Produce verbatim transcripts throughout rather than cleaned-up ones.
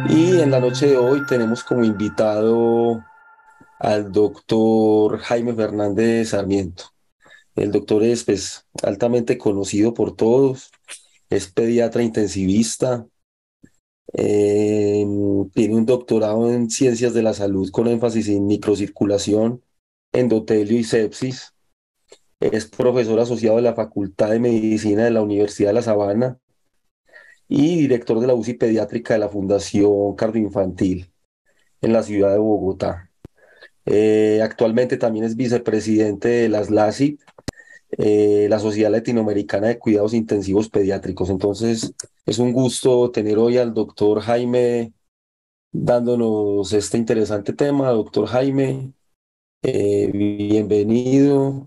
Y en la noche de hoy tenemos como invitado al doctor Jaime Fernández Sarmiento. El doctor es pues, altamente conocido por todos, es pediatra intensivista, eh, tiene un doctorado en ciencias de la salud con énfasis en microcirculación, endotelio y sepsis. Es profesor asociado de la Facultad de Medicina de la Universidad de La Sabana y director de la U C I pediátrica de la Fundación Cardioinfantil en la ciudad de Bogotá. Eh, actualmente también es vicepresidente de las LACIP, eh, la Sociedad Latinoamericana de Cuidados Intensivos Pediátricos. Entonces, es un gusto tener hoy al doctor Jaime dándonos este interesante tema. Doctor Jaime, eh, bienvenido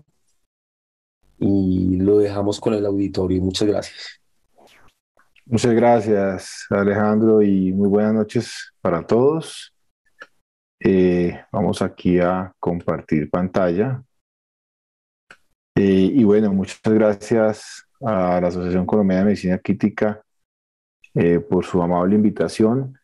y lo dejamos con el auditorio. Muchas gracias. Muchas gracias, Alejandro, y muy buenas noches para todos. Eh, vamos aquí a compartir pantalla. Eh, y bueno, muchas gracias a la Asociación Colombiana de Medicina Crítica eh, por su amable invitación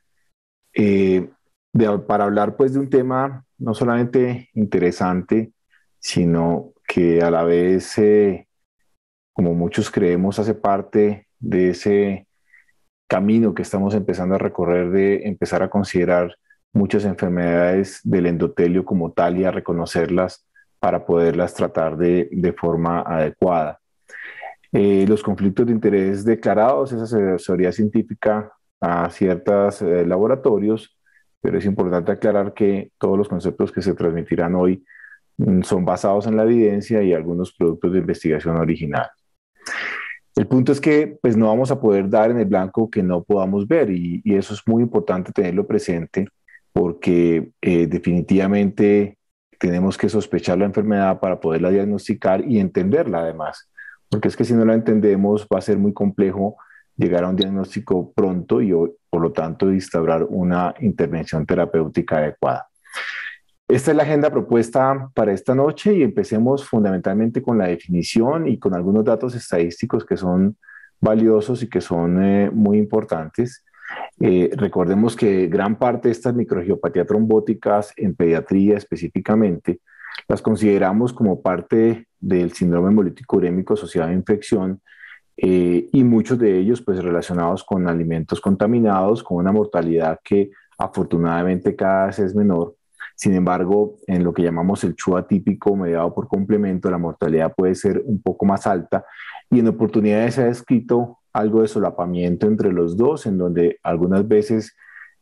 eh, de- para hablar pues de un tema no solamente interesante, sino que a la vez, eh, como muchos creemos, hace parte de ese camino que estamos empezando a recorrer de empezar a considerar muchas enfermedades del endotelio como tal y a reconocerlas para poderlas tratar de, de forma adecuada. Eh, los conflictos de interés declarados, esa asesoría científica a ciertos eh, laboratorios, pero es importante aclarar que todos los conceptos que se transmitirán hoy mm, son basados en la evidencia y algunos productos de investigación original. El punto es que pues no vamos a poder dar en el blanco que no podamos ver y, y eso es muy importante tenerlo presente porque eh, definitivamente tenemos que sospechar la enfermedad para poderla diagnosticar y entenderla además, porque es que si no la entendemos va a ser muy complejo llegar a un diagnóstico pronto y por lo tanto instaurar una intervención terapéutica adecuada. Esta es la agenda propuesta para esta noche y empecemos fundamentalmente con la definición y con algunos datos estadísticos que son valiosos y que son eh, muy importantes. Eh, recordemos que gran parte de estas microangiopatías trombóticas en pediatría específicamente las consideramos como parte del síndrome hemolítico urémico asociado a infección eh, y muchos de ellos pues relacionados con alimentos contaminados, con una mortalidad que afortunadamente cada vez es menor. Sin embargo, en lo que llamamos el C H U atípico mediado por complemento, la mortalidad puede ser un poco más alta y en oportunidades se ha descrito algo de solapamiento entre los dos, en donde algunas veces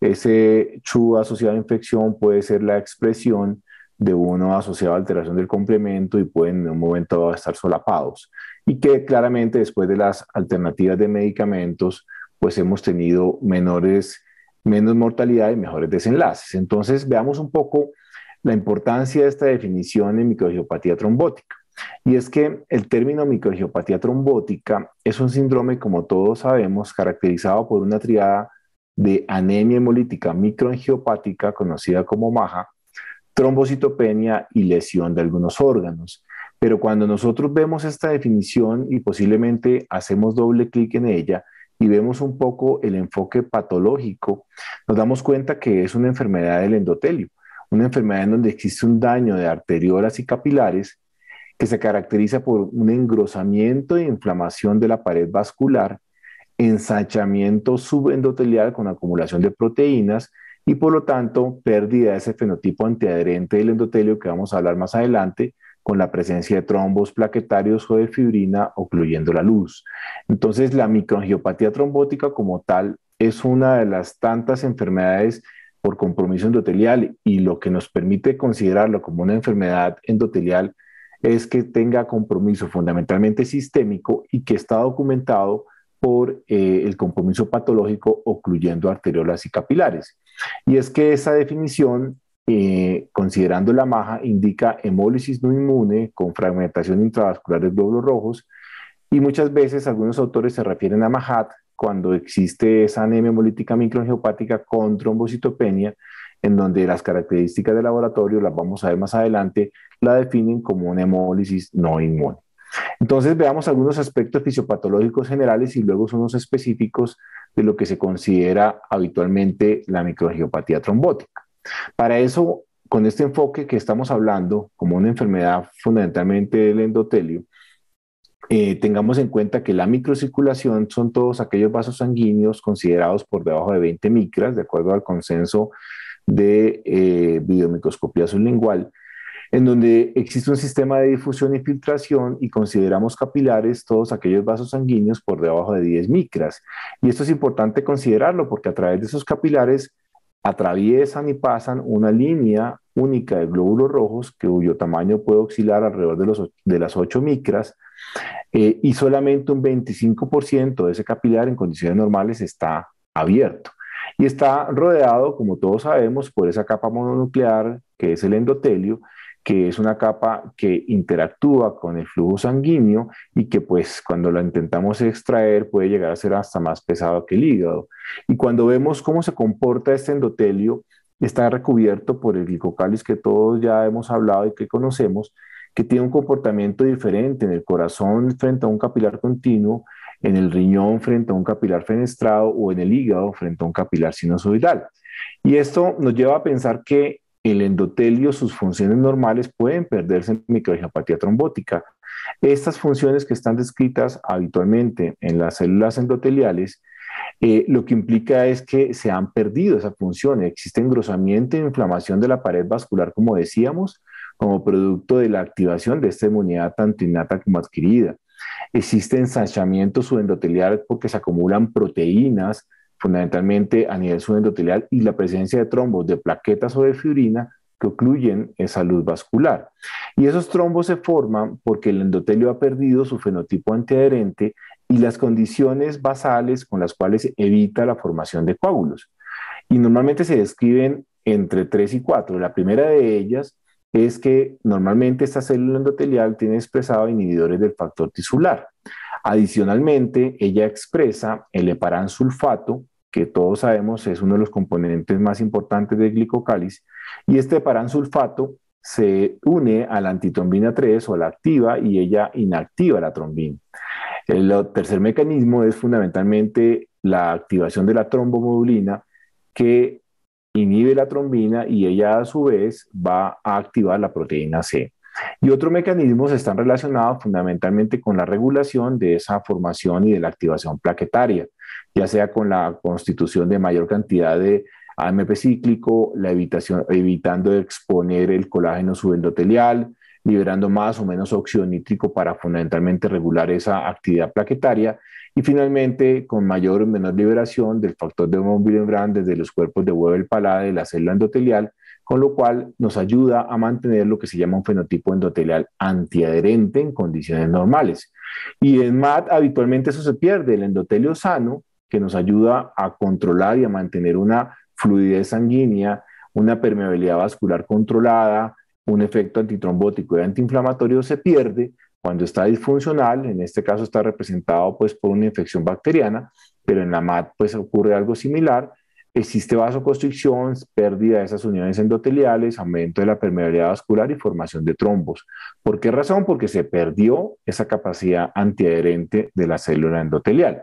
ese C H U asociado a infección puede ser la expresión de uno asociado a alteración del complemento y pueden en un momento dado estar solapados. Y que claramente después de las alternativas de medicamentos, pues hemos tenido menores menos mortalidad y mejores desenlaces. Entonces, veamos un poco la importancia de esta definición en microangiopatía trombótica. Y es que el término microangiopatía trombótica es un síndrome, como todos sabemos, caracterizado por una triada de anemia hemolítica microangiopática, conocida como MAJA, trombocitopenia y lesión de algunos órganos. Pero cuando nosotros vemos esta definición y posiblemente hacemos doble clic en ella, y vemos un poco el enfoque patológico, nos damos cuenta que es una enfermedad del endotelio, una enfermedad en donde existe un daño de arteriolas y capilares que se caracteriza por un engrosamiento e inflamación de la pared vascular, ensanchamiento subendotelial con acumulación de proteínas y por lo tanto pérdida de ese fenotipo antiadherente del endotelio que vamos a hablar más adelante, con la presencia de trombos plaquetarios o de fibrina ocluyendo la luz. Entonces, la microangiopatía trombótica como tal es una de las tantas enfermedades por compromiso endotelial y lo que nos permite considerarlo como una enfermedad endotelial es que tenga compromiso fundamentalmente sistémico y que está documentado por eh, el compromiso patológico ocluyendo arteriolas y capilares. Y es que esa definición eh, considerando la MAJA, indica hemólisis no inmune con fragmentación intravascular de glóbulos rojos y muchas veces algunos autores se refieren a MAJAT cuando existe esa anemia hemolítica microangiopática con trombocitopenia, en donde las características de laboratorio, las vamos a ver más adelante, la definen como una hemólisis no inmune. Entonces veamos algunos aspectos fisiopatológicos generales y luego unos específicos de lo que se considera habitualmente la microangiopatía trombótica. Para eso, con este enfoque que estamos hablando como una enfermedad fundamentalmente del endotelio, eh, tengamos en cuenta que la microcirculación son todos aquellos vasos sanguíneos considerados por debajo de veinte micras, de acuerdo al consenso de eh, videomicroscopía sublingual, en donde existe un sistema de difusión y filtración y consideramos capilares todos aquellos vasos sanguíneos por debajo de diez micras. Y esto es importante considerarlo porque a través de esos capilares atraviesan y pasan una línea única de glóbulos rojos cuyo tamaño puede oscilar alrededor de, los, de las ocho micras eh, y solamente un veinticinco por ciento de ese capilar en condiciones normales está abierto. Y está rodeado, como todos sabemos, por esa capa mononuclear que es el endotelio, que es una capa que interactúa con el flujo sanguíneo y que pues cuando la intentamos extraer puede llegar a ser hasta más pesado que el hígado. Y cuando vemos cómo se comporta este endotelio, está recubierto por el glicocáliz que todos ya hemos hablado y que conocemos, que tiene un comportamiento diferente en el corazón frente a un capilar continuo, en el riñón frente a un capilar fenestrado o en el hígado frente a un capilar sinusoidal. Y esto nos lleva a pensar que el endotelio, sus funciones normales pueden perderse en microangiopatía trombótica. Estas funciones que están descritas habitualmente en las células endoteliales, eh, lo que implica es que se han perdido esas funciones. Existe engrosamiento e inflamación de la pared vascular, como decíamos, como producto de la activación de esta inmunidad tanto innata como adquirida. Existe ensanchamiento subendotelial porque se acumulan proteínas, fundamentalmente a nivel subendotelial, y la presencia de trombos de plaquetas o de fibrina que ocluyen esa luz vascular. Y esos trombos se forman porque el endotelio ha perdido su fenotipo antiadherente y las condiciones basales con las cuales evita la formación de coágulos. Y normalmente se describen entre tres y cuatro. La primera de ellas es que normalmente esta célula endotelial tiene expresado inhibidores del factor tisular. Adicionalmente, ella expresa el heparán sulfato, que todos sabemos es uno de los componentes más importantes del glicocáliz, y este heparán sulfato se une a la antitrombina tres o la activa y ella inactiva la trombina. El tercer mecanismo es fundamentalmente la activación de la trombomodulina que inhibe la trombina y ella a su vez va a activar la proteína C. Y otros mecanismos están relacionados fundamentalmente con la regulación de esa formación y de la activación plaquetaria, ya sea con la constitución de mayor cantidad de A M P cíclico, la evitación, evitando exponer el colágeno subendotelial, liberando más o menos óxido nítrico para fundamentalmente regular esa actividad plaquetaria, y finalmente con mayor o menor liberación del factor de von Willebrand desde los cuerpos de Weber-Palade de la célula endotelial, con lo cual nos ayuda a mantener lo que se llama un fenotipo endotelial antiadherente en condiciones normales. Y en M A T habitualmente eso se pierde, el endotelio sano, que nos ayuda a controlar y a mantener una fluidez sanguínea, una permeabilidad vascular controlada, un efecto antitrombótico y antiinflamatorio, se pierde cuando está disfuncional. En este caso está representado pues por una infección bacteriana, pero en la M A T pues ocurre algo similar. Existe vasoconstricción, pérdida de esas uniones endoteliales, aumento de la permeabilidad vascular y formación de trombos. ¿Por qué razón? Porque se perdió esa capacidad antiadherente de la célula endotelial.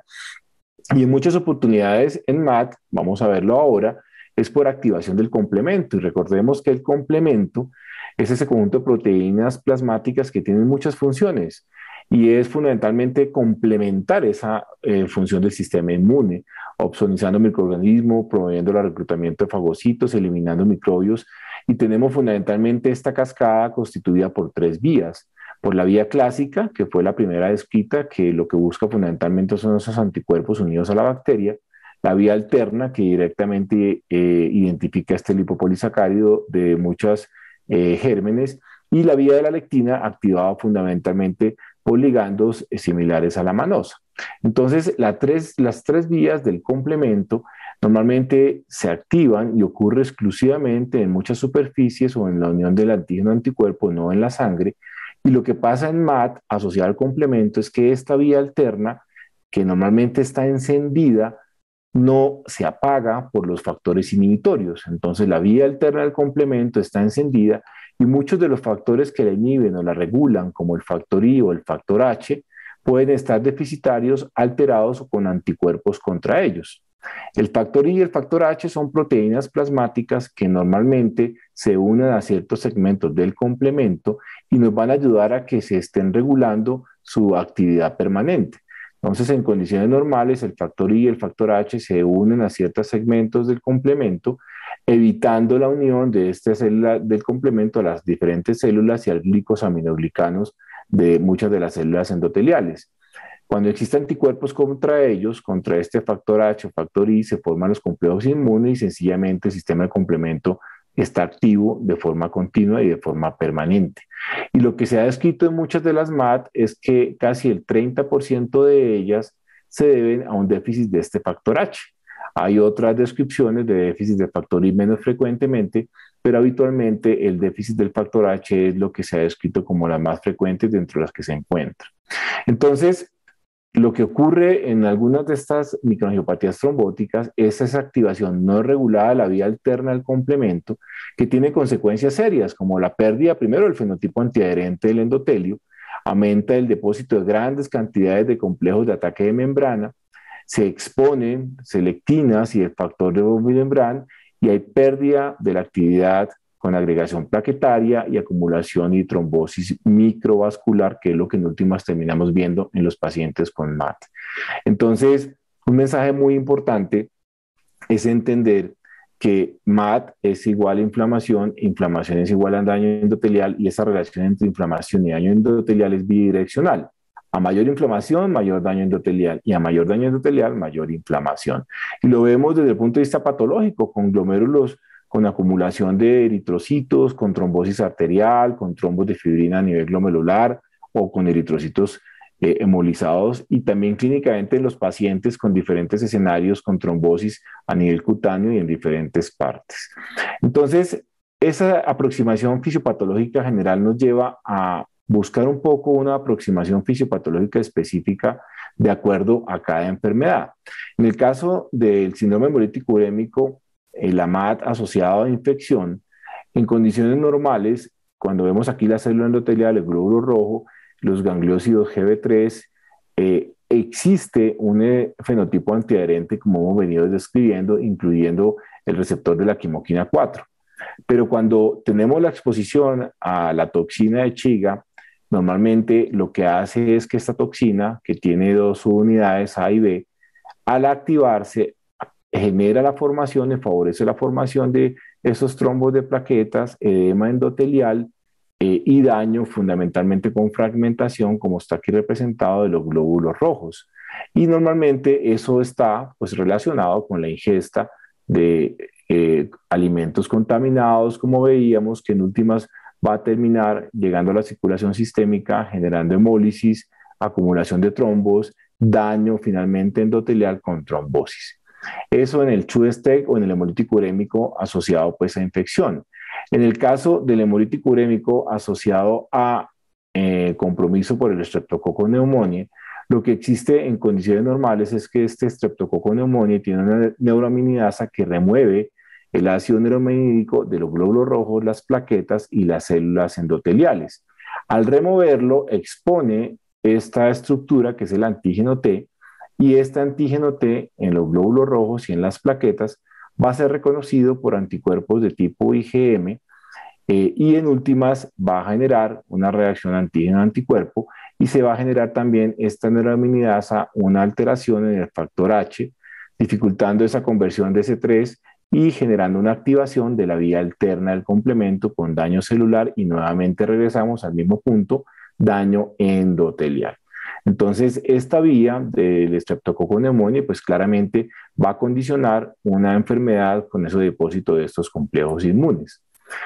Y en muchas oportunidades en M A T, vamos a verlo ahora, es por activación del complemento. Y recordemos que el complemento es ese conjunto de proteínas plasmáticas que tienen muchas funciones y es fundamentalmente complementar esa eh, función del sistema inmune, opsonizando microorganismos, promoviendo el reclutamiento de fagocitos, eliminando microbios, y tenemos fundamentalmente esta cascada constituida por tres vías. Por la vía clásica, que fue la primera descrita, que lo que busca fundamentalmente son esos anticuerpos unidos a la bacteria; la vía alterna, que directamente eh, identifica este lipopolisacárido de muchas eh, gérmenes; y la vía de la lectina, activada fundamentalmente por ligandos similares a la manosa. Entonces, la tres, las tres vías del complemento normalmente se activan y ocurre exclusivamente en muchas superficies o en la unión del antígeno-anticuerpo, no en la sangre. Y lo que pasa en M A T asociado al complemento es que esta vía alterna, que normalmente está encendida, no se apaga por los factores inhibitorios. Entonces la vía alterna del complemento está encendida y muchos de los factores que la inhiben o la regulan, como el factor I o el factor H, pueden estar deficitarios, alterados o con anticuerpos contra ellos. El factor I y el factor H son proteínas plasmáticas que normalmente se unen a ciertos segmentos del complemento y nos van a ayudar a que se estén regulando su actividad permanente. Entonces, en condiciones normales, el factor I y el factor H se unen a ciertos segmentos del complemento, evitando la unión de esta célula del complemento a las diferentes células y a glicosaminoglicanos de muchas de las células endoteliales. Cuando existen anticuerpos contra ellos, contra este factor H o factor I, se forman los complejos inmunes y sencillamente el sistema de complemento está activo de forma continua y de forma permanente. Y lo que se ha descrito en muchas de las M A D es que casi el treinta por ciento de ellas se deben a un déficit de este factor H. Hay otras descripciones de déficit de factor I menos frecuentemente, pero habitualmente el déficit del factor H es lo que se ha descrito como las más frecuentes dentro de las que se encuentran. Entonces, lo que ocurre en algunas de estas microangiopatías trombóticas es esa activación no regulada de la vía alterna del complemento que tiene consecuencias serias como la pérdida primero del fenotipo antiadherente del endotelio, aumenta el depósito de grandes cantidades de complejos de ataque de membrana, se exponen selectinas y el factor de von Willebrand y hay pérdida de la actividad con agregación plaquetaria y acumulación y trombosis microvascular, que es lo que en últimas terminamos viendo en los pacientes con M A T. Entonces, un mensaje muy importante es entender que M A T es igual a inflamación, inflamación es igual a daño endotelial y esa relación entre inflamación y daño endotelial es bidireccional. A mayor inflamación, mayor daño endotelial y a mayor daño endotelial, mayor inflamación. Y lo vemos desde el punto de vista patológico, con glomérulos con acumulación de eritrocitos, con trombosis arterial, con trombos de fibrina a nivel glomerular o con eritrocitos eh, hemolizados y también clínicamente en los pacientes con diferentes escenarios con trombosis a nivel cutáneo y en diferentes partes. Entonces, esa aproximación fisiopatológica general nos lleva a buscar un poco una aproximación fisiopatológica específica de acuerdo a cada enfermedad. En el caso del síndrome hemolítico urémico, el A M A T asociado a infección, en condiciones normales, cuando vemos aquí la célula endotelial, el glóbulo rojo, los gangliósidos G B tres, eh, existe un eh, fenotipo antiadherente, como hemos venido describiendo, incluyendo el receptor de la quimoquina cuatro. Pero cuando tenemos la exposición a la toxina de Chiga, normalmente lo que hace es que esta toxina, que tiene dos unidades A y B, al activarse, genera la formación y favorece la formación de esos trombos de plaquetas, edema endotelial eh, y daño fundamentalmente con fragmentación, como está aquí representado, de los glóbulos rojos. Y normalmente eso está pues, relacionado con la ingesta de eh, alimentos contaminados, como veíamos, que en últimas va a terminar llegando a la circulación sistémica, generando hemólisis, acumulación de trombos, daño finalmente endotelial con trombosis. Eso en el CHU-STEC o en el hemolítico urémico asociado pues a infección. En el caso del hemolítico urémico asociado a eh, compromiso por el Streptococcus pneumoniae, lo que existe en condiciones normales es que este Streptococcus pneumoniae tiene una neuraminidasa que remueve el ácido neuraminidídico de los glóbulos rojos, las plaquetas y las células endoteliales. Al removerlo, expone esta estructura que es el antígeno T, y este antígeno T en los glóbulos rojos y en las plaquetas va a ser reconocido por anticuerpos de tipo I G M eh, y en últimas va a generar una reacción antígeno-anticuerpo y se va a generar también esta neuraminidasa una alteración en el factor H, dificultando esa conversión de C tres y generando una activación de la vía alterna del complemento con daño celular y nuevamente regresamos al mismo punto, daño endotelial. Entonces, esta vía del Streptococcus pneumoniae, pues claramente va a condicionar una enfermedad con ese depósito de estos complejos inmunes.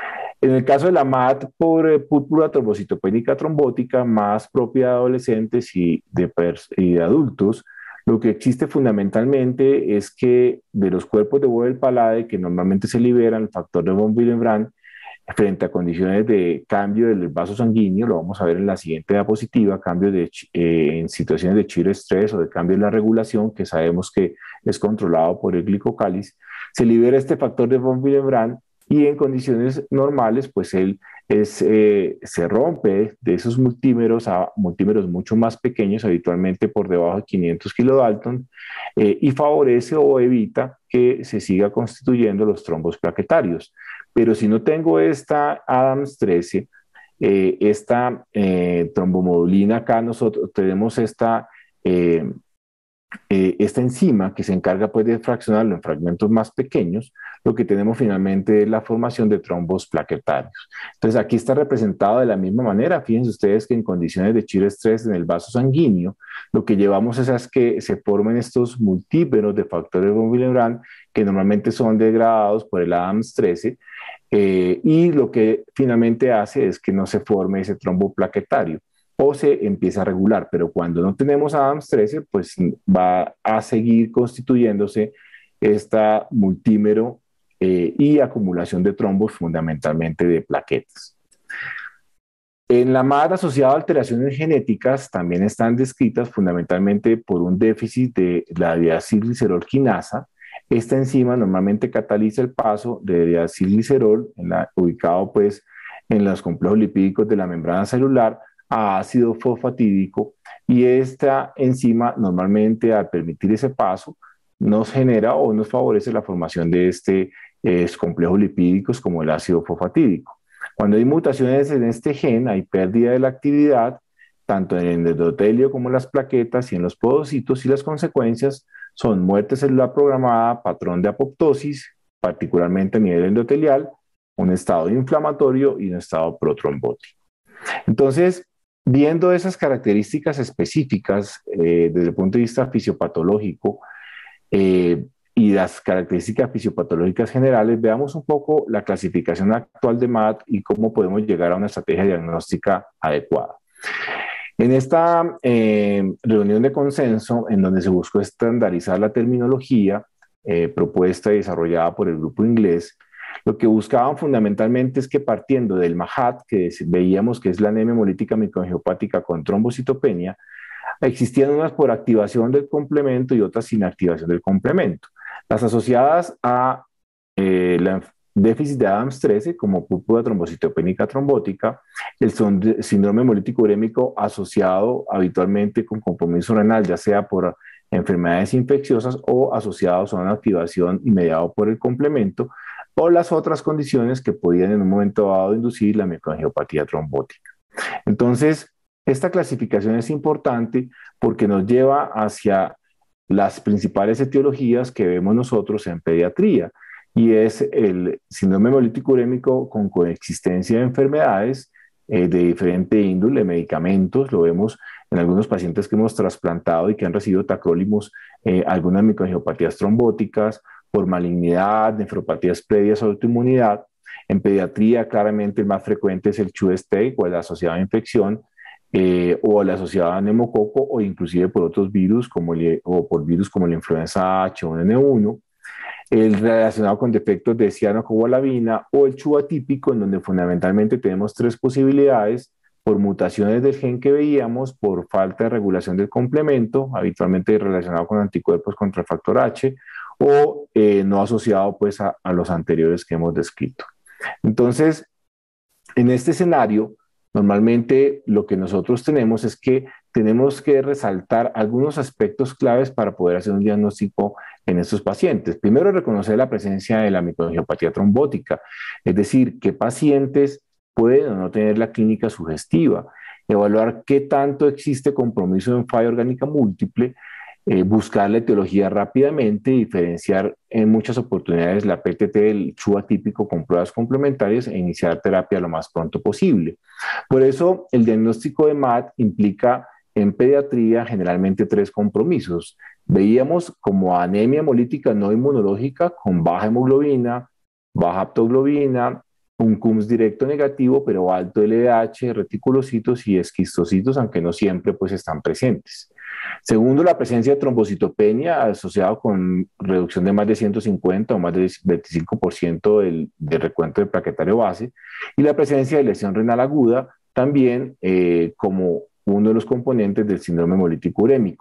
En el caso de la M A T por eh, púrpura trombocitopénica trombótica, más propia de adolescentes y de, y de adultos, lo que existe fundamentalmente es que de los cuerpos de Weber-Palade que normalmente se liberan el factor de von Willebrand frente a condiciones de cambio del vaso sanguíneo, lo vamos a ver en la siguiente diapositiva, cambio de, eh, en situaciones de chiroestrés o de cambio en la regulación, que sabemos que es controlado por el glicocáliz, se libera este factor de von Willebrand y en condiciones normales, pues él es, eh, se rompe de esos multímeros a multímeros mucho más pequeños, habitualmente por debajo de quinientos kilodalton, eh, y favorece o evita que se siga constituyendo los trombos plaquetarios. Pero si no tengo esta Adams trece, eh, esta eh, trombomodulina, acá nosotros tenemos esta... Eh, eh, esta enzima que se encarga pues de fraccionarlo en fragmentos más pequeños, lo que tenemos finalmente es la formación de trombos plaquetarios. Entonces aquí está representado de la misma manera. Fíjense ustedes que en condiciones de chiral estrés en el vaso sanguíneo, lo que llevamos es a que se formen estos multímeros de factores von Willebrand que normalmente son degradados por el Adams trece, eh, y lo que finalmente hace es que no se forme ese trombo plaquetario o se empieza a regular, pero cuando no tenemos Adams trece, pues va a seguir constituyéndose esta multímero eh, y acumulación de trombos fundamentalmente de plaquetas. En la M A D asociada a alteraciones genéticas también están descritas fundamentalmente por un déficit de la diacilglicerol quinasa. Esta enzima normalmente cataliza el paso de diacilglicerol, en la, ubicado pues en los complejos lipídicos de la membrana celular, a ácido fosfatídico, y esta enzima normalmente al permitir ese paso nos genera o nos favorece la formación de este, eh, complejos lipídicos como el ácido fosfatídico. Cuando hay mutaciones en este gen hay pérdida de la actividad tanto en el endotelio como en las plaquetas y en los podocitos, y las consecuencias son muerte celular programada, patrón de apoptosis, particularmente a nivel endotelial, un estado inflamatorio y un estado protrombótico. Entonces, viendo esas características específicas eh, desde el punto de vista fisiopatológico eh, y las características fisiopatológicas generales, veamos un poco la clasificación actual de M A D y cómo podemos llegar a una estrategia diagnóstica adecuada. En esta eh, reunión de consenso, en donde se buscó estandarizar la terminología eh, propuesta y desarrollada por el grupo inglés, lo que buscaban fundamentalmente es que partiendo del M A H A T, que veíamos que es la anemia hemolítica microangiopática con trombocitopenia, existían unas por activación del complemento y otras sin activación del complemento. Las asociadas a eh, la déficit de Adams trece, como púrpura trombocitopénica trombótica, el síndrome hemolítico urémico asociado habitualmente con compromiso renal, ya sea por enfermedades infecciosas o asociados a una activación y mediado por el complemento, o las otras condiciones que podían en un momento dado inducir la microangiopatía trombótica. Entonces, esta clasificación es importante porque nos lleva hacia las principales etiologías que vemos nosotros en pediatría, y es el síndrome hemolítico urémico con coexistencia de enfermedades eh, de diferente índole, medicamentos, lo vemos en algunos pacientes que hemos trasplantado y que han recibido tacrolimus, eh, algunas microangiopatías trombóticas, por malignidad, nefropatías previas a autoinmunidad. En pediatría, claramente el más frecuente es el CHU-STEAT o el asociado a infección, eh, o el asociado a neumococo, o inclusive por otros virus, como el, o por virus como la influenza H o N uno. El relacionado con defectos de cianocobalamina, o el CHU atípico, en donde fundamentalmente tenemos tres posibilidades: por mutaciones del gen que veíamos, por falta de regulación del complemento, habitualmente relacionado con anticuerpos contra el factor H, o eh, no asociado pues a, a los anteriores que hemos descrito. Entonces, en este escenario, normalmente lo que nosotros tenemos es que tenemos que resaltar algunos aspectos claves para poder hacer un diagnóstico en estos pacientes. Primero, reconocer la presencia de la microangiopatía trombótica, es decir, qué pacientes pueden o no tener la clínica sugestiva, evaluar qué tanto existe compromiso en falla orgánica múltiple, eh, buscar la etiología rápidamente, diferenciar en muchas oportunidades la P T T del CHU atípico con pruebas complementarias e iniciar terapia lo más pronto posible. Por eso, el diagnóstico de M A D implica en pediatría generalmente tres compromisos. Veíamos como anemia hemolítica no inmunológica con baja hemoglobina, baja aptoglobina, un C U M S directo negativo, pero alto L D H, reticulocitos y esquistocitos, aunque no siempre pues están presentes. Segundo, la presencia de trombocitopenia asociado con reducción de más de ciento cincuenta o más del veinticinco por ciento del, del recuento de plaquetario base, y la presencia de lesión renal aguda también eh, como uno de los componentes del síndrome hemolítico urémico.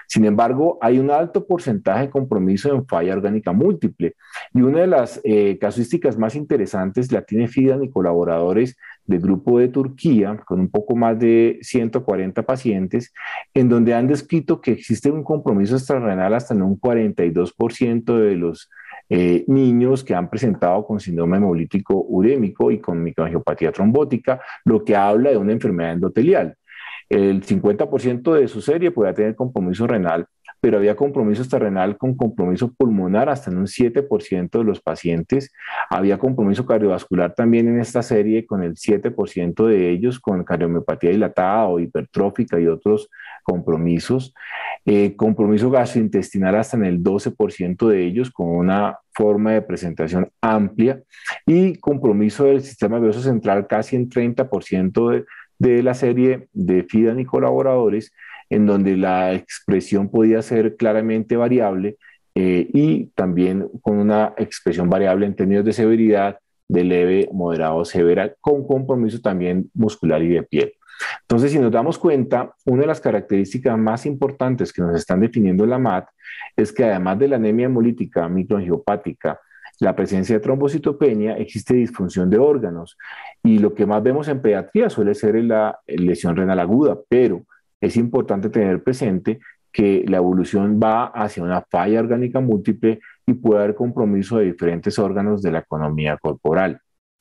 Sin embargo, hay un alto porcentaje de compromiso en falla orgánica múltiple. Y una de las eh, casuísticas más interesantes la tiene Fidan y colaboradores del grupo de Turquía, con un poco más de ciento cuarenta pacientes, en donde han descrito que existe un compromiso extrarrenal hasta en un cuarenta y dos por ciento de los eh, niños que han presentado con síndrome hemolítico urémico y con microangiopatía trombótica, lo que habla de una enfermedad endotelial. El cincuenta por ciento de su serie podía tener compromiso renal, pero había compromiso extrarrenal con compromiso pulmonar hasta en un siete por ciento de los pacientes. Había compromiso cardiovascular también en esta serie con el siete por ciento de ellos, con cardiomiopatía dilatada o hipertrófica y otros compromisos. Eh, compromiso gastrointestinal hasta en el doce por ciento de ellos, con una forma de presentación amplia. Y compromiso del sistema nervioso central casi en treinta por ciento de de la serie de Fidan y colaboradores, en donde la expresión podía ser claramente variable eh, y también con una expresión variable en términos de severidad, de leve, moderado o severa, con compromiso también muscular y de piel. Entonces, si nos damos cuenta, una de las características más importantes que nos están definiendo en la M A T es que además de la anemia hemolítica microangiopática, la presencia de trombocitopenia, existe disfunción de órganos. Y lo que más vemos en pediatría suele ser la lesión renal aguda, pero es importante tener presente que la evolución va hacia una falla orgánica múltiple y puede haber compromiso de diferentes órganos de la economía corporal.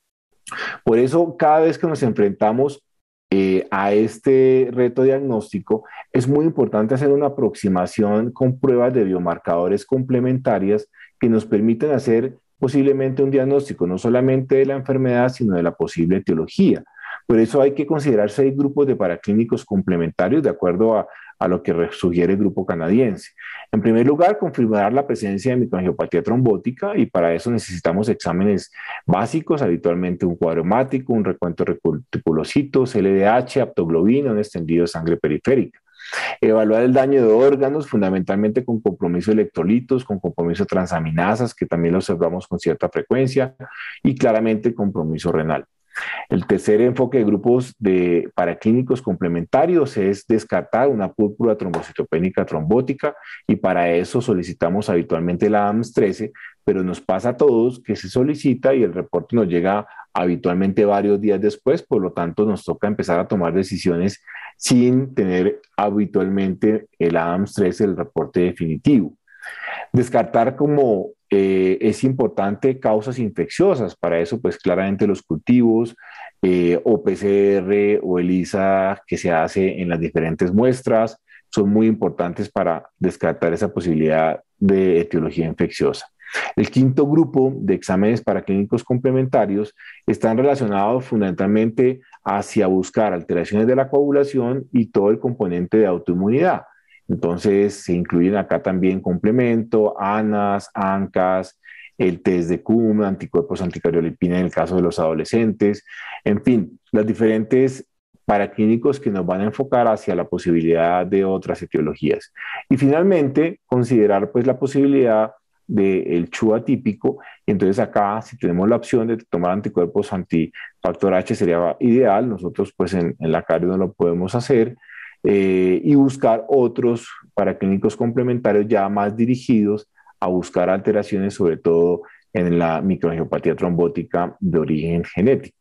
Por eso, cada vez que nos enfrentamos eh, a este reto diagnóstico, es muy importante hacer una aproximación con pruebas de biomarcadores complementarias que nos permiten hacer posiblemente un diagnóstico no solamente de la enfermedad, sino de la posible etiología. Por eso hay que considerar seis grupos de paraclínicos complementarios de acuerdo a, a lo que sugiere el grupo canadiense. En primer lugar, confirmar la presencia de microangiopatía trombótica, y para eso necesitamos exámenes básicos, habitualmente un cuadro hemático, un recuento de reticulocitos, L D H, aptoglobina, un extendido de sangre periférica. Evaluar el daño de órganos, fundamentalmente con compromiso de electrolitos, con compromiso de transaminasas, que también lo observamos con cierta frecuencia, y claramente compromiso renal. El tercer enfoque de grupos de paraclínicos complementarios es descartar una púrpura trombocitopénica trombótica, y para eso solicitamos habitualmente la A D A M S trece, pero nos pasa a todos que se solicita y el reporte nos llega habitualmente varios días después, por lo tanto nos toca empezar a tomar decisiones sin tener habitualmente el A D A M S trece, el reporte definitivo. Descartar como eh, es importante causas infecciosas, para eso pues claramente los cultivos, eh, o P C R o ELISA que se hace en las diferentes muestras, son muy importantes para descartar esa posibilidad de etiología infecciosa. El quinto grupo de exámenes paraclínicos complementarios están relacionados fundamentalmente hacia buscar alteraciones de la coagulación y todo el componente de autoinmunidad. Entonces se incluyen acá también complemento, ANAS, ANCAS, el test de C U M, anticuerpos anticariolipina en el caso de los adolescentes, en fin, las diferentes paraclínicos que nos van a enfocar hacia la posibilidad de otras etiologías. Y finalmente, considerar pues la posibilidad del C H U atípico. Y entonces acá, si tenemos la opción de tomar anticuerpos antifactor H, sería ideal. Nosotros pues en, en la cardio no lo podemos hacer. Eh, y buscar otros paraclínicos complementarios ya más dirigidos a buscar alteraciones, sobre todo en la microangiopatía trombótica de origen genético.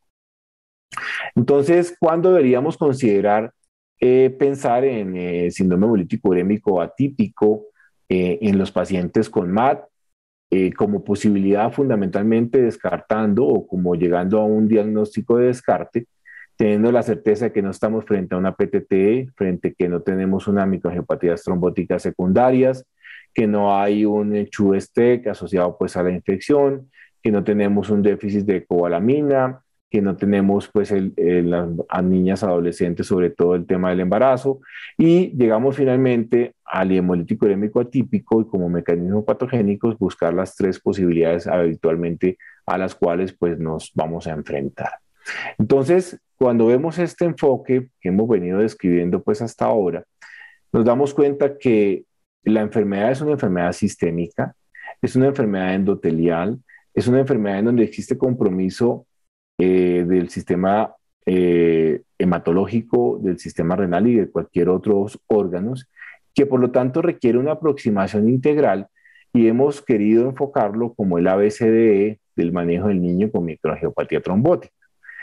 Entonces, ¿cuándo deberíamos considerar eh, pensar en eh, síndrome hemolítico urémico atípico eh, en los pacientes con M A T? Eh, como posibilidad fundamentalmente descartando o como llegando a un diagnóstico de descarte, teniendo la certeza de que no estamos frente a una P T T, frente a que no tenemos una microangiopatías trombóticas secundarias, que no hay un C H U S T E C asociado pues a la infección, que no tenemos un déficit de cobalamina, que no tenemos pues el, el, las a niñas adolescentes sobre todo el tema del embarazo, y llegamos finalmente al hemolítico urémico atípico, y como mecanismos patogénicos buscar las tres posibilidades habitualmente a las cuales pues nos vamos a enfrentar. Entonces, cuando vemos este enfoque que hemos venido describiendo pues hasta ahora, nos damos cuenta que la enfermedad es una enfermedad sistémica, es una enfermedad endotelial, es una enfermedad en donde existe compromiso eh, del sistema eh, hematológico, del sistema renal y de cualquier otros órganos, que por lo tanto requiere una aproximación integral y hemos querido enfocarlo como el A B C D E del manejo del niño con microangiopatía trombótica.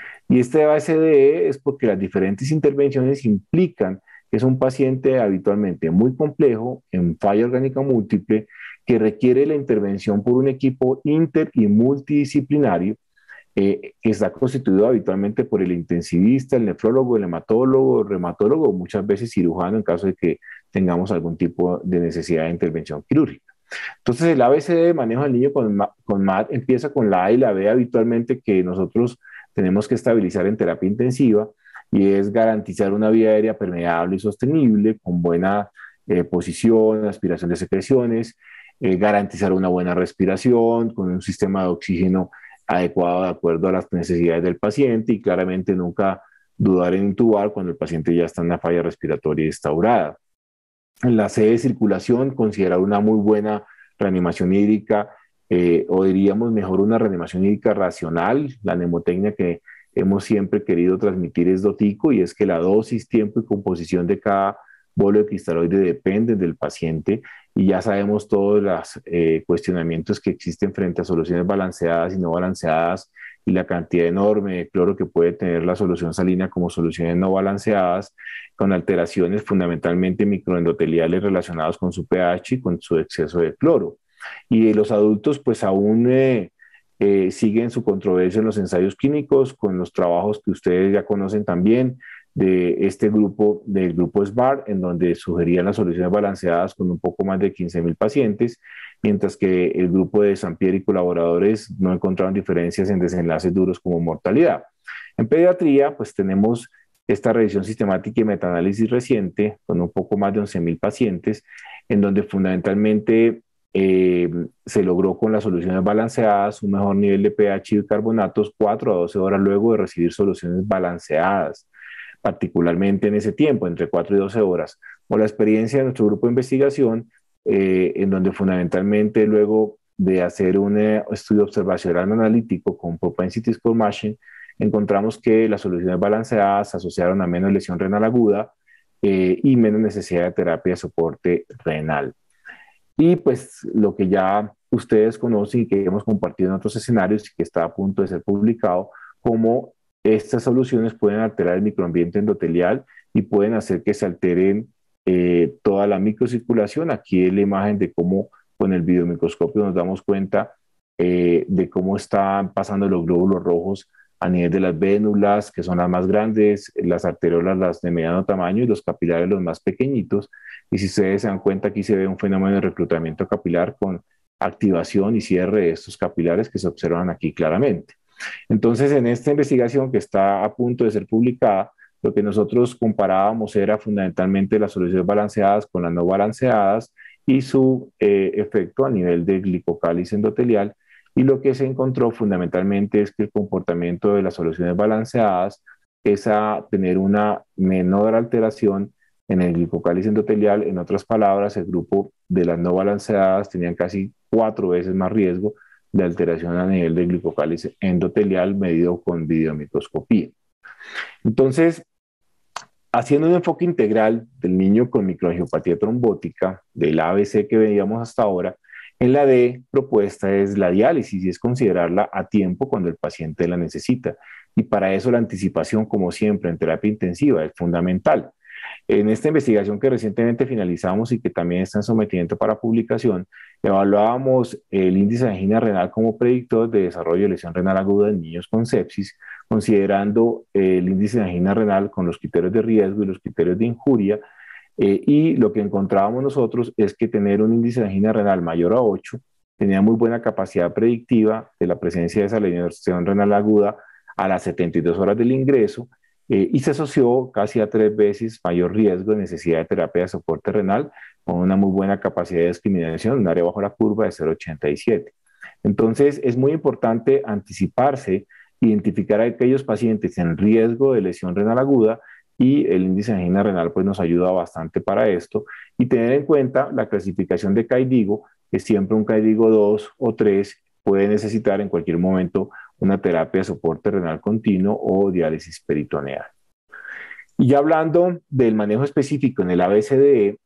Y este A B C D E es porque las diferentes intervenciones implican que es un paciente habitualmente muy complejo, en falla orgánica múltiple, que requiere la intervención por un equipo inter y multidisciplinario, eh, que está constituido habitualmente por el intensivista, el nefrólogo, el hematólogo, el reumatólogo, muchas veces cirujano en caso de que tengamos algún tipo de necesidad de intervención quirúrgica. Entonces el A B C de manejo del niño con, con M A D empieza con la A y la B habitualmente, que nosotros tenemos que estabilizar en terapia intensiva, y es garantizar una vía aérea permeable y sostenible con buena eh, posición, aspiración de secreciones, eh, garantizar una buena respiración con un sistema de oxígeno adecuado de acuerdo a las necesidades del paciente, y claramente nunca dudar en intubar cuando el paciente ya está en una falla respiratoria instaurada. En la C de circulación, considerar una muy buena reanimación hídrica, eh, o diríamos mejor una reanimación hídrica racional. La mnemotecnia que hemos siempre querido transmitir es DOTICO, y es que la dosis, tiempo y composición de cada bolo de cristaloide dependen del paciente, y ya sabemos todos los eh, cuestionamientos que existen frente a soluciones balanceadas y no balanceadas, y la cantidad enorme de cloro que puede tener la solución salina como soluciones no balanceadas, con alteraciones fundamentalmente microendoteliales relacionadas con su pH y con su exceso de cloro. Y los adultos pues aún eh, eh, siguen su controversia en los ensayos clínicos, con los trabajos que ustedes ya conocen también de este grupo, del grupo SBAR, en donde sugerían las soluciones balanceadas con un poco más de quince mil pacientes, mientras que el grupo de Sampier y colaboradores no encontraron diferencias en desenlaces duros como mortalidad. En pediatría, pues tenemos esta revisión sistemática y metaanálisis reciente con un poco más de once mil pacientes, en donde fundamentalmente eh, se logró con las soluciones balanceadas un mejor nivel de pH y bicarbonatos cuatro a doce horas luego de recibir soluciones balanceadas, particularmente en ese tiempo, entre cuatro y doce horas. O la experiencia de nuestro grupo de investigación, eh, en donde fundamentalmente luego de hacer un eh, estudio observacional analítico con propensity score matching, encontramos que las soluciones balanceadas se asociaron a menos lesión renal aguda eh, y menos necesidad de terapia de soporte renal. Y pues lo que ya ustedes conocen y que hemos compartido en otros escenarios y que está a punto de ser publicado, como estas soluciones pueden alterar el microambiente endotelial y pueden hacer que se alteren eh, toda la microcirculación. Aquí es la imagen de cómo con el videomicroscopio nos damos cuenta eh, de cómo están pasando los glóbulos rojos a nivel de las vénulas, que son las más grandes, las arteriolas las de mediano tamaño y los capilares los más pequeñitos. Y si ustedes se dan cuenta, aquí se ve un fenómeno de reclutamiento capilar con activación y cierre de estos capilares que se observan aquí claramente. Entonces, en esta investigación que está a punto de ser publicada, lo que nosotros comparábamos era fundamentalmente las soluciones balanceadas con las no balanceadas y su eh, efecto a nivel de glicocálice endotelial. Y lo que se encontró fundamentalmente es que el comportamiento de las soluciones balanceadas es a tener una menor alteración en el glicocálice endotelial. En otras palabras, el grupo de las no balanceadas tenían casi cuatro veces más riesgo de alteración a nivel del glicocálice endotelial medido con videomicroscopía. Entonces, haciendo un enfoque integral del niño con microangiopatía trombótica, del A B C que veíamos hasta ahora, en la D propuesta es la diálisis, y es considerarla a tiempo cuando el paciente la necesita. Y para eso la anticipación, como siempre en terapia intensiva, es fundamental. En esta investigación que recientemente finalizamos y que también está en sometimiento para publicación, evaluábamos el índice de angina renal como predictor de desarrollo de lesión renal aguda en niños con sepsis, considerando el índice de angina renal con los criterios de riesgo y los criterios de injuria. Eh, y lo que encontrábamos nosotros es que tener un índice de angina renal mayor a ocho tenía muy buena capacidad predictiva de la presencia de esa lesión renal aguda a las setenta y dos horas del ingreso, eh, y se asoció casi a tres veces mayor riesgo de necesidad de terapia de soporte renal, con una muy buena capacidad de discriminación, un área bajo la curva de cero coma ochenta y siete. Entonces, es muy importante anticiparse, identificar a aquellos pacientes en riesgo de lesión renal aguda, y el índice de angina renal pues nos ayuda bastante para esto, y tener en cuenta la clasificación de KDIGO, que siempre un KDIGO dos o tres puede necesitar en cualquier momento una terapia de soporte renal continuo o diálisis peritoneal. Y ya hablando del manejo específico en el A B C D E,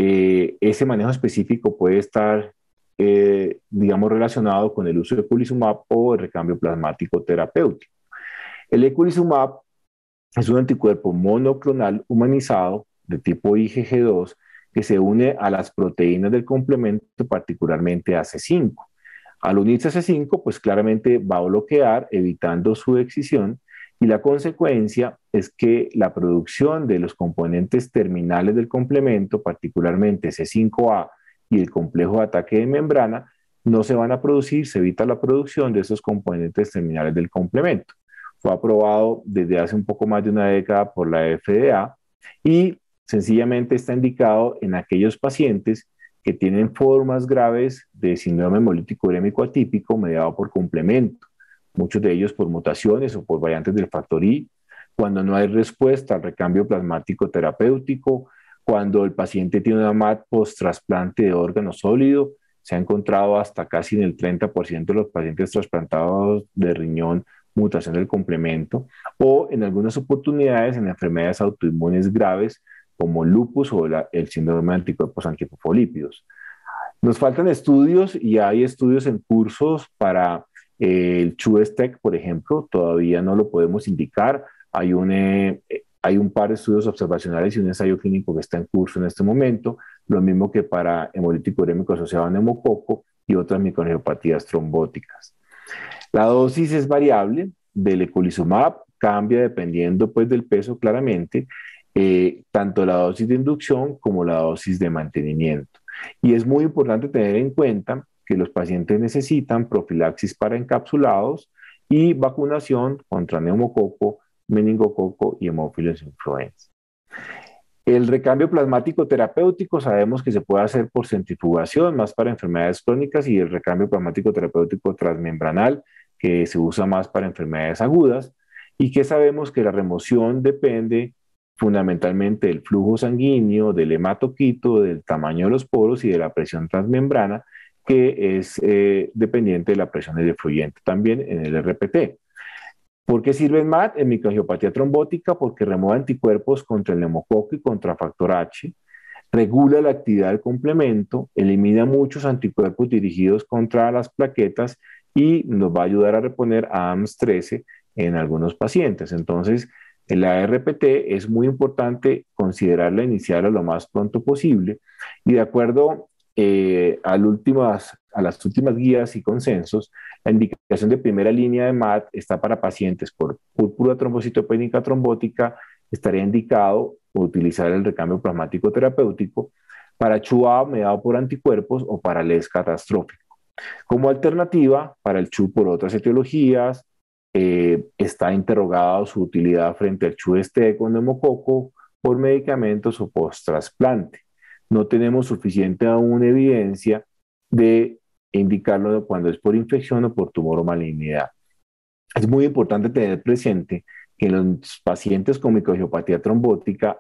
eh, ese manejo específico puede estar, eh, digamos, relacionado con el uso de eculizumab o el recambio plasmático terapéutico. El eculizumab es un anticuerpo monoclonal humanizado de tipo I G G dos que se une a las proteínas del complemento, particularmente a C cinco. Al unirse a C cinco, pues claramente va a bloquear, evitando su excisión, y la consecuencia es que la producción de los componentes terminales del complemento, particularmente C cinco A y el complejo de ataque de membrana, no se van a producir, se evita la producción de esos componentes terminales del complemento. Fue aprobado desde hace un poco más de una década por la F D A y sencillamente está indicado en aquellos pacientes que tienen formas graves de síndrome hemolítico urémico atípico mediado por complemento, muchos de ellos por mutaciones o por variantes del factor I, cuando no hay respuesta al recambio plasmático terapéutico, cuando el paciente tiene una M A T post-trasplante de órgano sólido. Se ha encontrado hasta casi en el treinta por ciento de los pacientes trasplantados de riñón mutación del complemento, o en algunas oportunidades en enfermedades autoinmunes graves como el lupus o la, el síndrome de anticuerpos antifosfolípidos. Nos faltan estudios y hay estudios en cursos para eh, el CHU-STEC, por ejemplo, todavía no lo podemos indicar. Hay un, eh, hay un par de estudios observacionales y un ensayo clínico que está en curso en este momento, lo mismo que para hemolítico urémico asociado a neumococo y otras microangiopatías trombóticas. La dosis es variable del eculizumab, cambia dependiendo pues del peso claramente, eh, tanto la dosis de inducción como la dosis de mantenimiento. Y es muy importante tener en cuenta que los pacientes necesitan profilaxis para encapsulados y vacunación contra neumococo, meningococo y hemófilos influenza. El recambio plasmático terapéutico sabemos que se puede hacer por centrifugación, más para enfermedades crónicas, y el recambio plasmático terapéutico transmembranal, que se usa más para enfermedades agudas, y que sabemos que la remoción depende fundamentalmente del flujo sanguíneo, del hematoquito, del tamaño de los poros y de la presión transmembrana, que es eh, dependiente de la presión del efluyente también en el R P T. ¿Por qué sirve el M A T en microangiopatía trombótica? Porque remueve anticuerpos contra el neumococo y contra factor H, regula la actividad del complemento, elimina muchos anticuerpos dirigidos contra las plaquetas y nos va a ayudar a reponer a A M S trece en algunos pacientes. Entonces, en la R P T es muy importante considerarla iniciarla lo más pronto posible, y de acuerdo eh, a, últimas, a las últimas guías y consensos, la indicación de primera línea de M A T está para pacientes por púrpura trombocitopénica trombótica. Estaría indicado utilizar el recambio plasmático terapéutico para CHU-A mediado por anticuerpos o para L E S catastrófico. Como alternativa, para el CHU por otras etiologías, eh, está interrogada su utilidad frente al CHU-STEC con neumococo por medicamentos o post-trasplante. No tenemos suficiente aún evidencia de indicarlo cuando es por infección o por tumor o malignidad. Es muy importante tener presente que en los pacientes con microangiopatía trombótica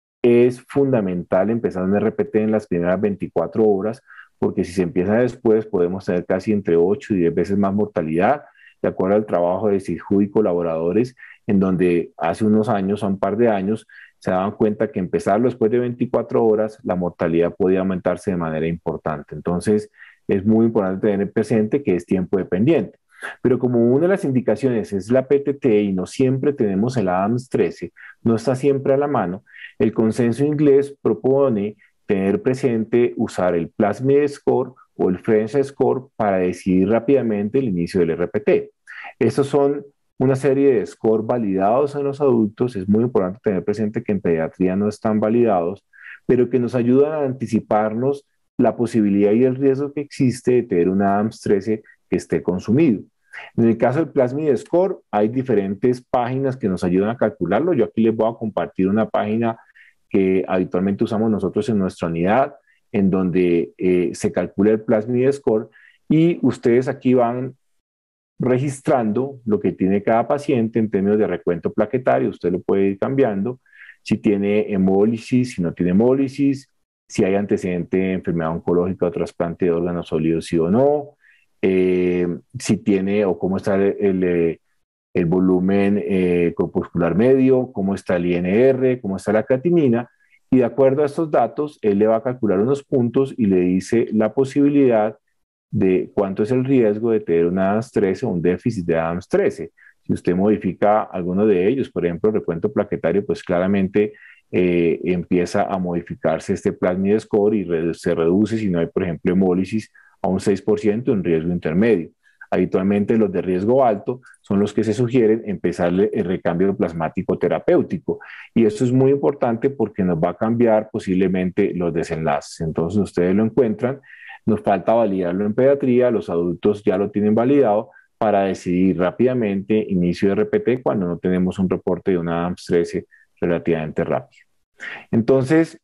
es fundamental empezar un R P T en las primeras veinticuatro horas, porque si se empieza después podemos tener casi entre ocho y diez veces más mortalidad, de acuerdo al trabajo de SIJU y colaboradores, en donde hace unos años, a un par de años, se daban cuenta que empezarlo después de veinticuatro horas, la mortalidad podía aumentarse de manera importante. Entonces, es muy importante tener presente que es tiempo dependiente. Pero como una de las indicaciones es la P T T y no siempre tenemos el A D A M S trece, no está siempre a la mano, el consenso inglés propone tener presente usar el Plasmid Score o el French Score para decidir rápidamente el inicio del R P T. Estos son una serie de scores validados en los adultos. Es muy importante tener presente que en pediatría no están validados, pero que nos ayudan a anticiparnos la posibilidad y el riesgo que existe de tener un A D A M S trece que esté consumido. En el caso del Plasmid Score, hay diferentes páginas que nos ayudan a calcularlo. Yo aquí les voy a compartir una página que habitualmente usamos nosotros en nuestra unidad, en donde eh, se calcula el Plasmid Score, y ustedes aquí van registrando lo que tiene cada paciente en términos de recuento plaquetario. Usted lo puede ir cambiando, si tiene hemólisis, si no tiene hemólisis, si hay antecedente de enfermedad oncológica o trasplante de órganos sólidos, sí o no, eh, si tiene o cómo está el, el, el volumen eh, corpuscular medio, cómo está el I N R, cómo está la creatinina, Y de acuerdo a estos datos, él le va a calcular unos puntos y le dice la posibilidad de cuánto es el riesgo de tener un Adams trece o un déficit de Adams trece. Si usted modifica alguno de ellos, por ejemplo, el recuento plaquetario, pues claramente eh, empieza a modificarse este plasmid score y re se reduce, si no hay, por ejemplo, hemólisis, a un seis por ciento en riesgo intermedio. Habitualmente los de riesgo alto son los que se sugieren empezarle el recambio plasmático terapéutico. Y esto es muy importante porque nos va a cambiar posiblemente los desenlaces. Entonces ustedes lo encuentran, nos falta validarlo en pediatría, los adultos ya lo tienen validado para decidir rápidamente inicio de R P T cuando no tenemos un reporte de una Adams trece relativamente rápido. Entonces,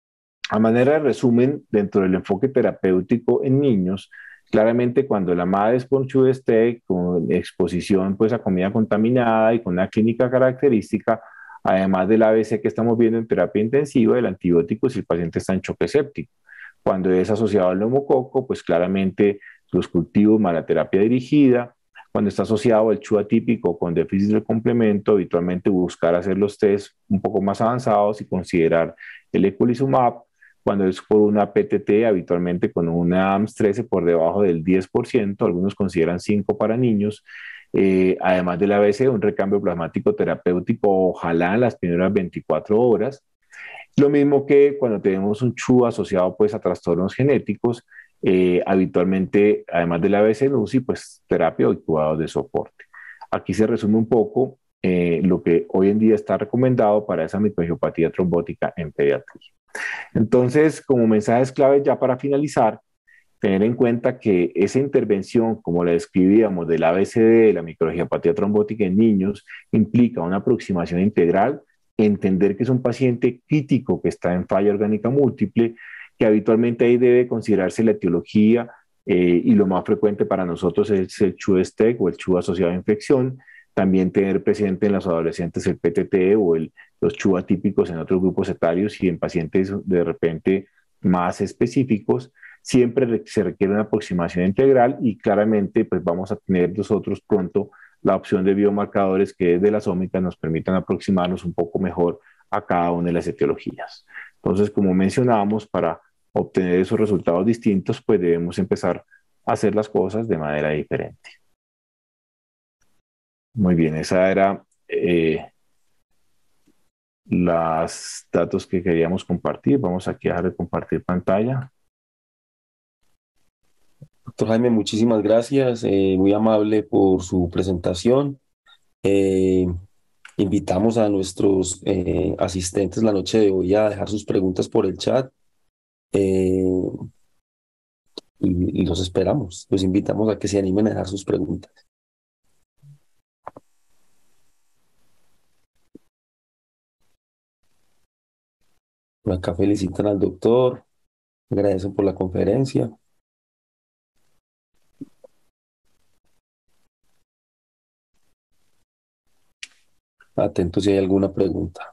a manera de resumen, dentro del enfoque terapéutico en niños, claramente cuando la madre es ponchuda esté con exposición pues, a comida contaminada y con una clínica característica, además del A B C que estamos viendo en terapia intensiva, el antibiótico si el paciente está en choque séptico. Cuando es asociado al neumococo, pues claramente los cultivos, mala terapia dirigida. Cuando está asociado al C H U atípico con déficit de complemento, habitualmente buscar hacer los test un poco más avanzados y considerar el eculizumab. Cuando es por una P T T, habitualmente con una Adams trece por debajo del diez por ciento, algunos consideran cinco para niños. Eh, además del A B C, un recambio plasmático terapéutico, ojalá en las primeras veinticuatro horas. Lo mismo que cuando tenemos un C H U asociado pues, a trastornos genéticos, eh, habitualmente, además del A B C en U C I, pues terapia y cuidados de soporte. Aquí se resume un poco eh, lo que hoy en día está recomendado para esa microangiopatía trombótica en pediatría. Entonces, como mensajes claves ya para finalizar, tener en cuenta que esa intervención, como la describíamos del A B C D, la microangiopatía trombótica en niños, implica una aproximación integral, entender que es un paciente crítico que está en falla orgánica múltiple, que habitualmente ahí debe considerarse la etiología eh, y lo más frecuente para nosotros es el C H U-S T E C o el C H U asociado a infección. También tener presente en los adolescentes el P T T o el, los C H U atípicos en otros grupos etarios y en pacientes de repente más específicos. Siempre se requiere una aproximación integral y claramente pues vamos a tener nosotros pronto la opción de biomarcadores que desde las ómicas nos permitan aproximarnos un poco mejor a cada una de las etiologías. Entonces, como mencionábamos, para obtener esos resultados distintos, pues debemos empezar a hacer las cosas de manera diferente. Muy bien, esa era eh, los datos que queríamos compartir. Vamos aquí a dejar de compartir pantalla. Doctor Jaime, muchísimas gracias, eh, muy amable por su presentación. Eh, invitamos a nuestros eh, asistentes la noche de hoy a dejar sus preguntas por el chat eh, y, y los esperamos. Los invitamos a que se animen a dejar sus preguntas. Acá felicitan al doctor, agradecen por la conferencia. Atentos si hay alguna pregunta.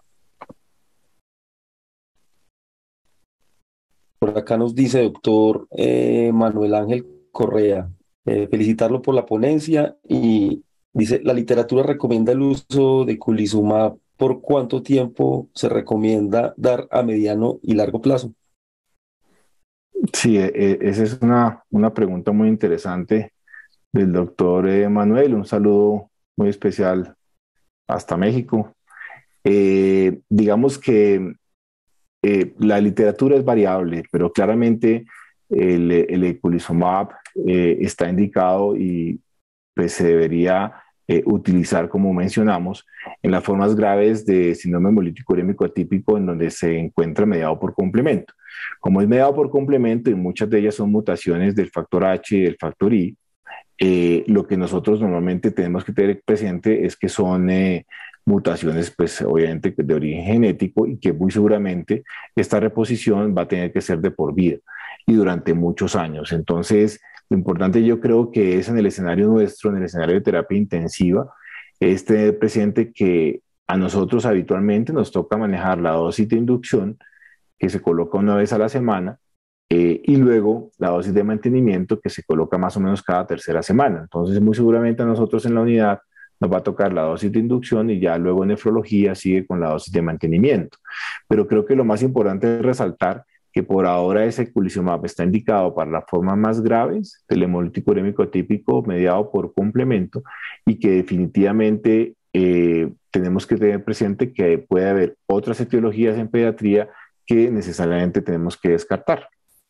Por acá nos dice doctor eh, Manuel Ángel Correa, eh, felicitarlo por la ponencia y dice, la literatura recomienda el uso de eculizumab. ¿Por cuánto tiempo se recomienda dar a mediano y largo plazo? Sí, eh, esa es una, una pregunta muy interesante del doctor eh, Manuel. Un saludo muy especial hasta México. Eh, digamos que eh, la literatura es variable, pero claramente el, el eculizumab eh, está indicado y pues, se debería eh, utilizar, como mencionamos, en las formas graves de síndrome hemolítico urémico atípico, en donde se encuentra mediado por complemento. Como es mediado por complemento y muchas de ellas son mutaciones del factor H y del factor I, eh, lo que nosotros normalmente tenemos que tener presente es que son eh, mutaciones, pues obviamente de origen genético y que muy seguramente esta reposición va a tener que ser de por vida y durante muchos años. Entonces, lo importante yo creo que es en el escenario nuestro, en el escenario de terapia intensiva, es tener presente que a nosotros habitualmente nos toca manejar la dosis de inducción que se coloca una vez a la semana eh, y luego la dosis de mantenimiento que se coloca más o menos cada tercera semana. Entonces, muy seguramente a nosotros en la unidad nos va a tocar la dosis de inducción y ya luego nefrología sigue con la dosis de mantenimiento. Pero creo que lo más importante es resaltar que por ahora ese eculizumab está indicado para las formas más graves del hemolítico urémico típico mediado por complemento y que definitivamente eh, tenemos que tener presente que puede haber otras etiologías en pediatría que necesariamente tenemos que descartar.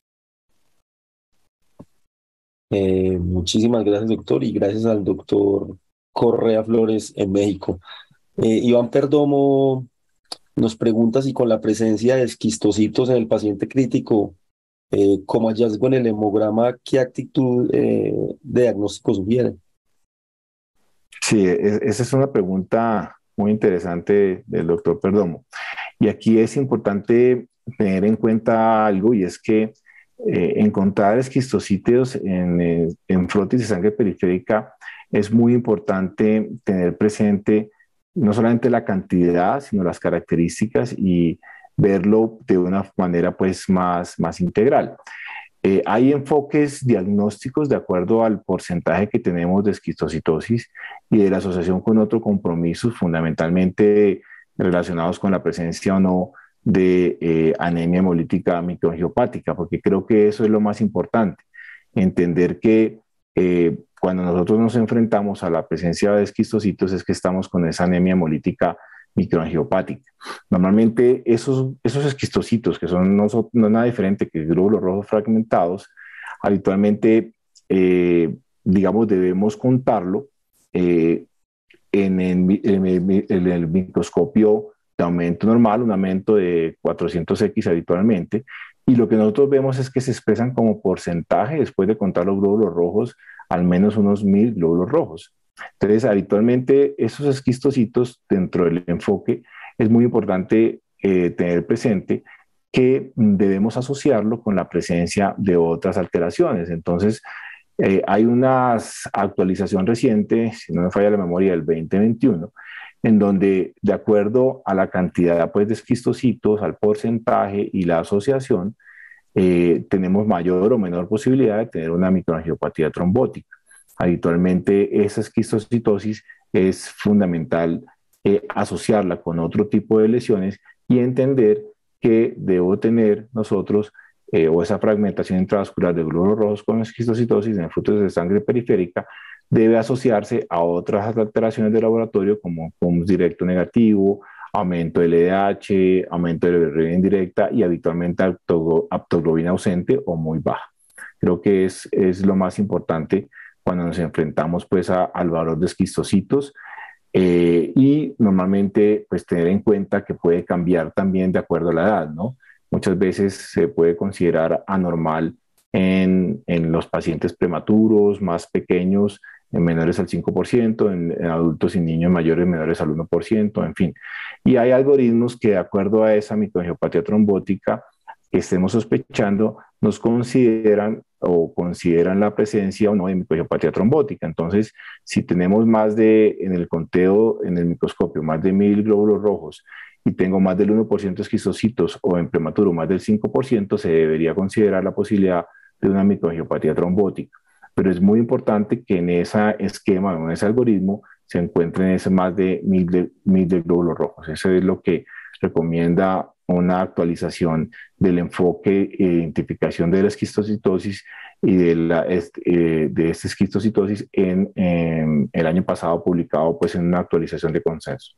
Eh, muchísimas gracias, doctor, y gracias al doctor Correa Flores en México. Eh, Iván Perdomo nos pregunta si con la presencia de esquistocitos en el paciente crítico, eh, como hallazgo en el hemograma, ¿qué actitud eh, de diagnóstico sugiere? Sí, es, esa es una pregunta muy interesante del doctor Perdomo. Y aquí es importante tener en cuenta algo y es que eh, encontrar esquistocíteos en, eh, en frotis de sangre periférica es muy importante tener presente no solamente la cantidad, sino las características y verlo de una manera pues más, más integral. Eh, hay enfoques diagnósticos de acuerdo al porcentaje que tenemos de esquistocitosis y de la asociación con otro compromiso, fundamentalmente relacionados con la presencia o no de eh, anemia hemolítica microangiopática, porque creo que eso es lo más importante, entender que eh, cuando nosotros nos enfrentamos a la presencia de esquistocitos es que estamos con esa anemia hemolítica microangiopática. Normalmente esos, esos esquistocitos, que son no, son no nada diferente que glóbulos rojos fragmentados, habitualmente, eh, digamos, debemos contarlo eh, en, el, en, el, en el microscopio de aumento normal, un aumento de cuatrocientos equis habitualmente, y lo que nosotros vemos es que se expresan como porcentaje, después de contar los glóbulos rojos, al menos unos mil glóbulos rojos. Entonces, habitualmente esos esquistocitos dentro del enfoque es muy importante eh, tener presente que debemos asociarlo con la presencia de otras alteraciones. Entonces, eh, hay una actualización reciente, si no me falla la memoria, del veinte veintiuno, en donde de acuerdo a la cantidad pues, de esquistocitos, al porcentaje y la asociación, eh, tenemos mayor o menor posibilidad de tener una microangiopatía trombótica. Habitualmente esa esquistocitosis es fundamental eh, asociarla con otro tipo de lesiones y entender que debo tener nosotros eh, o esa fragmentación intravascular de glóbulos rojos con esquistocitosis en frutos de sangre periférica debe asociarse a otras alteraciones de laboratorio como P U M S directo negativo, aumento del L D H, aumento de la bilirrubina indirecta y habitualmente aptoglobina ausente o muy baja. Creo que es, es lo más importante cuando nos enfrentamos pues a, al valor de esquistocitos eh, y normalmente pues tener en cuenta que puede cambiar también de acuerdo a la edad, ¿no? Muchas veces se puede considerar anormal en, en los pacientes prematuros, más pequeños, en menores al cinco por ciento, en, en adultos y niños mayores menores al uno por ciento, en fin. Y hay algoritmos que de acuerdo a esa microangiopatía trombótica que estemos sospechando, nos consideran o consideran la presencia o no de microangiopatía trombótica. Entonces, si tenemos más de, en el conteo, en el microscopio, más de mil glóbulos rojos y tengo más del uno por ciento de esquistocitos o en prematuro más del cinco por ciento, se debería considerar la posibilidad de una microangiopatía trombótica. Pero es muy importante que en ese esquema, en ese algoritmo, se encuentren ese más de mil de, mil de glóbulos rojos. Eso es lo que recomienda una actualización del enfoque e identificación de la esquistocitosis y de, la, eh, de esta esquistocitosis en, en el año pasado publicado pues, en una actualización de consenso.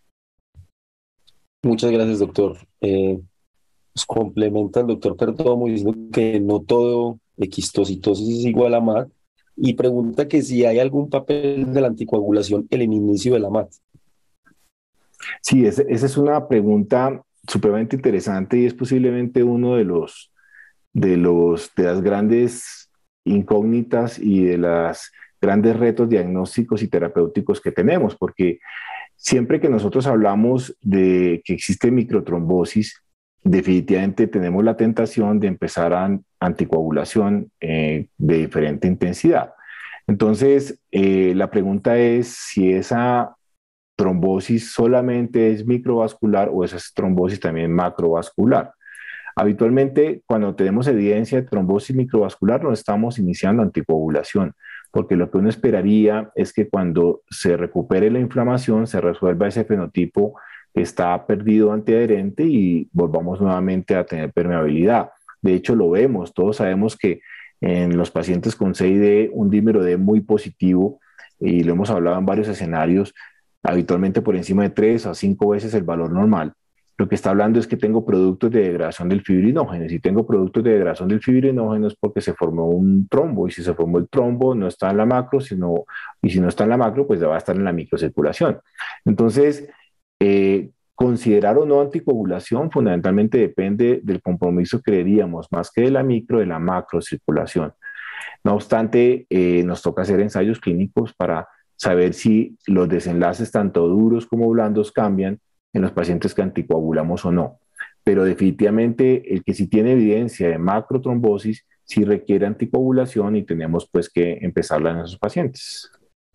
Muchas gracias, doctor. Eh, nos complementa el doctor Perdomo diciendo que no todo esquistocitosis es igual a M A T y pregunta que si hay algún papel de la anticoagulación en el inicio de la M A T. Sí, esa, esa es una pregunta supremamente interesante y es posiblemente uno de los, de los de las grandes incógnitas y de los grandes retos diagnósticos y terapéuticos que tenemos, porque siempre que nosotros hablamos de que existe microtrombosis, definitivamente tenemos la tentación de empezar a anticoagulación eh, de diferente intensidad. Entonces, eh, la pregunta es si esa trombosis solamente es microvascular o esa trombosis también macrovascular. Habitualmente, cuando tenemos evidencia de trombosis microvascular, no estamos iniciando anticoagulación, porque lo que uno esperaría es que cuando se recupere la inflamación se resuelva ese fenotipo que está perdido antiadherente y volvamos nuevamente a tener permeabilidad. De hecho, lo vemos, todos sabemos que en los pacientes con C I D, un dímero D muy positivo, y lo hemos hablado en varios escenarios, habitualmente por encima de tres a cinco veces el valor normal. Lo que está hablando es que tengo productos de degradación del fibrinógeno. Y si tengo productos de degradación del fibrinógeno es porque se formó un trombo. Y si se formó el trombo, no está en la macro, sino, y si no está en la macro, pues va a estar en la microcirculación. Entonces, eh, considerar o no anticoagulación fundamentalmente depende del compromiso que creeríamos, más que de la micro, de la macrocirculación. No obstante, eh, nos toca hacer ensayos clínicos para saber si los desenlaces tanto duros como blandos cambian en los pacientes que anticoagulamos o no. Pero definitivamente el que sí tiene evidencia de macrotrombosis sí requiere anticoagulación y tenemos pues que empezarla en esos pacientes.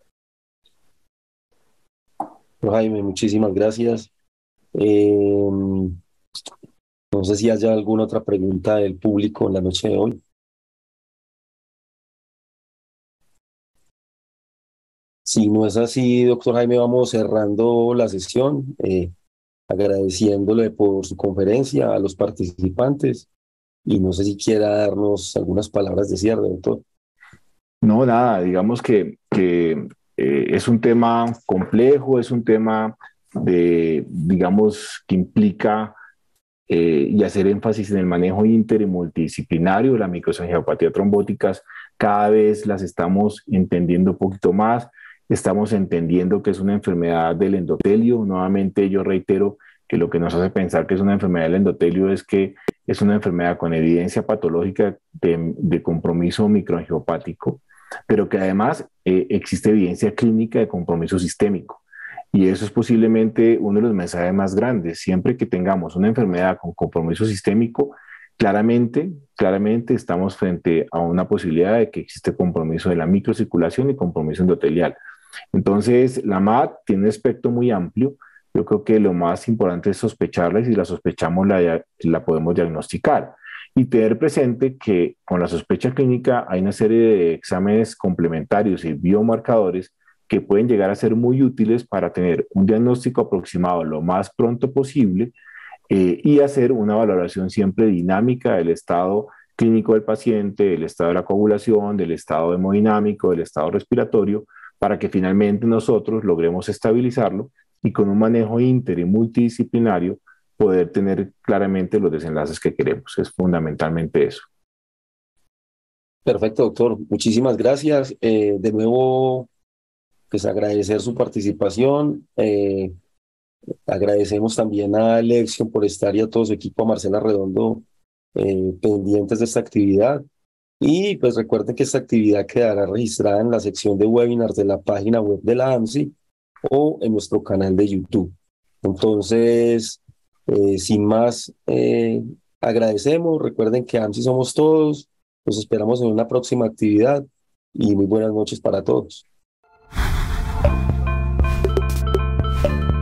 Jaime, muchísimas gracias. Eh, no sé si haya alguna otra pregunta del público en la noche de hoy. Si no es así, doctor Jaime, vamos cerrando la sesión, eh, agradeciéndole por su conferencia a los participantes y no sé si quiera darnos algunas palabras de cierre, doctor. No, nada, digamos que, que eh, es un tema complejo, es un tema de, digamos, que implica eh, y hacer énfasis en el manejo inter y multidisciplinario. La microangiopatía trombóticas cada vez las estamos entendiendo un poquito más, estamos entendiendo que es una enfermedad del endotelio. Nuevamente yo reitero que lo que nos hace pensar que es una enfermedad del endotelio es que es una enfermedad con evidencia patológica de, de compromiso microangiopático, pero que además eh, existe evidencia clínica de compromiso sistémico. Y eso es posiblemente uno de los mensajes más grandes. Siempre que tengamos una enfermedad con compromiso sistémico, claramente, claramente estamos frente a una posibilidad de que existe compromiso de la microcirculación y compromiso endotelial. Entonces, la M A D tiene un espectro muy amplio. Yo creo que lo más importante es sospecharla y si la sospechamos la, la podemos diagnosticar. Y tener presente que con la sospecha clínica hay una serie de exámenes complementarios y biomarcadores que pueden llegar a ser muy útiles para tener un diagnóstico aproximado lo más pronto posible eh, y hacer una valoración siempre dinámica del estado clínico del paciente, del estado de la coagulación, del estado hemodinámico, del estado respiratorio, para que finalmente nosotros logremos estabilizarlo y con un manejo inter y multidisciplinario poder tener claramente los desenlaces que queremos. Es fundamentalmente eso. Perfecto, doctor. Muchísimas gracias. Eh, de nuevo, pues agradecer su participación. Eh, agradecemos también a Alexion por estar y a todo su equipo, a Marcela Redondo, eh, pendientes de esta actividad. Y pues recuerden que esta actividad quedará registrada en la sección de webinars de la página web de la AMSI o en nuestro canal de YouTube. Entonces, eh, sin más, eh, agradecemos. Recuerden que AMSI somos todos. Los esperamos en una próxima actividad y muy buenas noches para todos.